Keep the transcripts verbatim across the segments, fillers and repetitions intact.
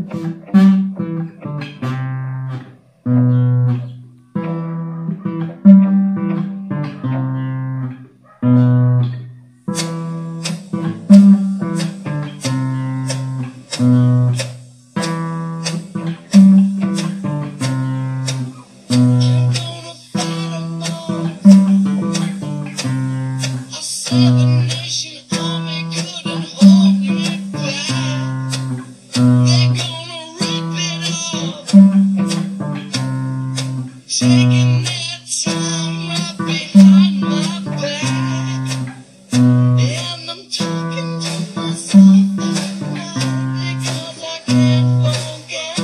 Taking their time right behind my back, and I'm talking to myself at night because I can't forget.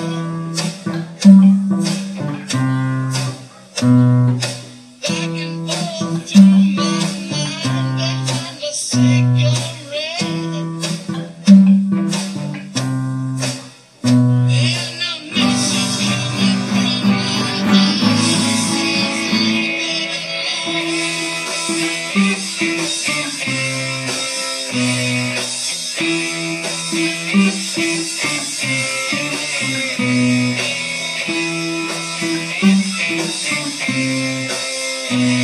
Back and forth through my mind behind a cigarette, and I miss you coming from my eyes. Thank you.